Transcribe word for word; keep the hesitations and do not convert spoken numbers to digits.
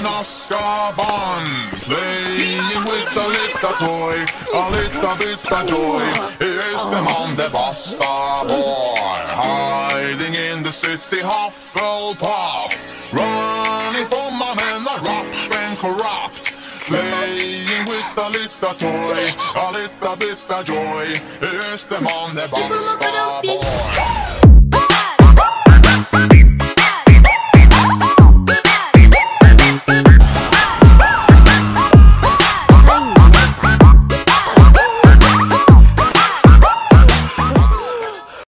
Azkaban, playing with a little toy, a little bit of joy. Here's the man, the Basta boy, hiding in the city Hufflepuff, running from my men are rough and corrupt, playing with a little toy.